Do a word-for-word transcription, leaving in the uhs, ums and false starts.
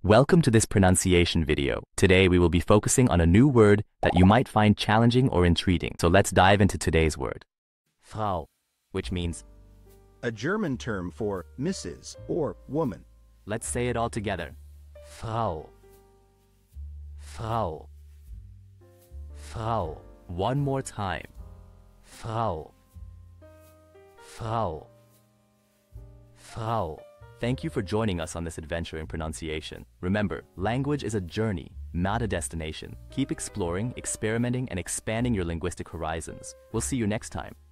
Welcome to this pronunciation video. Today we will be focusing on a new word that you might find challenging or intriguing. So let's dive into today's word. Frau, which means a German term for Missus or woman. Let's say it all together. Frau. Frau. Frau. One more time. Frau. Frau. Frau. Thank you for joining us on this adventure in pronunciation. Remember, language is a journey, not a destination. Keep exploring, experimenting, and expanding your linguistic horizons. We'll see you next time.